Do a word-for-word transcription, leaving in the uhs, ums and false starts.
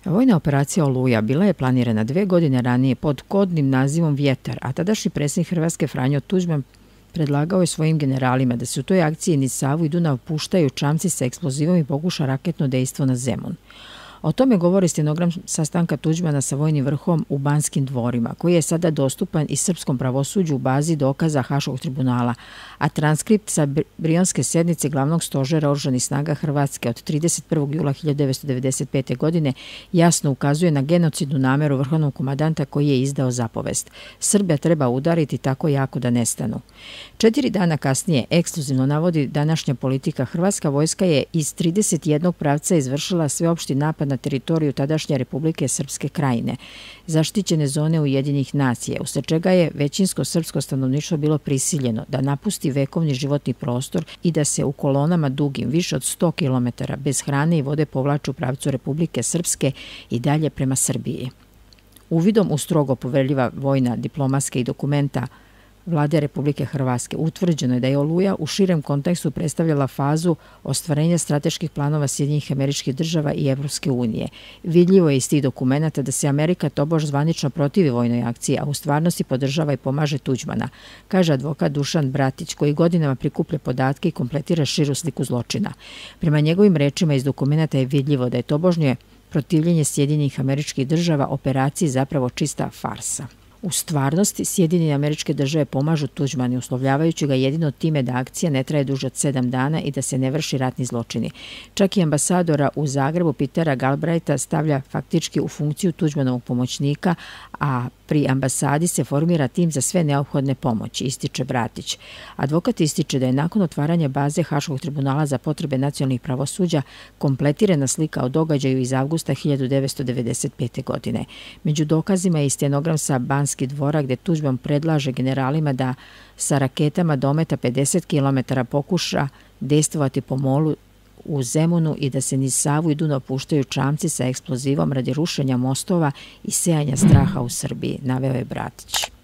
Vojna operacija Oluja bila je planirana dve godine ranije pod kodnim nazivom Vjetar, a tadašnji predsjednik Hrvatske Franjo Tuđman predlagao je svojim generalima da se u toj akciji niz Savu i Dunav puštaju čamci sa eksplozivom i pokuša raketno dejstvo na Zemun. O tome govori stenogram sastanka Tuđmana sa vojnim vrhom u Banskim dvorima, koji je sada dostupan i srpskom pravosuđu u bazi dokaza Haškog tribunala, a transkript sa brionske sednice glavnog stožera oružanih snaga Hrvatske od trideset prvog jula hiljade devetsto devedeset pete. godine jasno ukazuje na genocidnu nameru vrhovnog komandanta koji je izdao zapovest. Srbe treba udariti tako jako da nestanu. Četiri dana kasnije, ekskluzivno navodi današnja politika, hrvatska vojska je iz trideset jednog pravca izvršila sveopšti napad na teritoriju tadašnje Republike Srpske Krajine, zaštićene zone Ujedinjenih nacija, usled čega je većinsko srpsko stanovništvo bilo prisiljeno da napusti vekovni životni prostor i da se u kolonama dugim više od sto kilometara bez hrane i vode povlaču u pravcu Republike Srpske i dalje prema Srbiji. Uvidom u strogo poverljiva vojna, diplomatska i dokumenta Vlade Republike Hrvatske utvrđeno je da je Oluja u širem kontekstu predstavljala fazu ostvarenja strateških planova Sjedinjenih Američkih Država i Evropske unije. Vidljivo je iz tih dokumenata da se Amerika tobož zvanično protivi vojnoj akciji, a u stvarnosti podržava i pomaže Tuđmana, kaže advokat Dušan Bratić, koji godinama prikuplja podatke i kompletira širu sliku zločina. Prema njegovim rečima iz dokumenata je vidljivo da je tobožnje protivljenje Sjedinjenih Američkih Država operaciji zapravo čista farsa. U stvarnosti, Sjedinjene Američke Države pomažu Tuđmanu, uslovljavajući ga jedino time da akcija ne traje duže od sedam dana i da se ne vrši ratni zločini. Čak i ambasadora u Zagrebu Petera Galbraitha stavlja faktički u funkciju Tuđmanovog pomoćnika, a pri ambasadi se formira tim za sve neophodne pomoći, ističe Bratić. Advokat ističe da je nakon otvaranja baze Haškog tribunala za potrebe nacionalnih pravosuđa kompletirana slika o događaju iz avgusta hiljade devetsto devedeset pete. godine. Među dokazima je i stenogram sa Banskih dvora gdje Tuđman predlaže generalima da sa raketama dometa pedeset kilometara pokuša dejstvovati po molu u Zemunu i da se niz Savu i Dunav puštaju čamci sa eksplozivom radi rušenja mostova i sejanja straha u Srbiji, naveo je Bratić.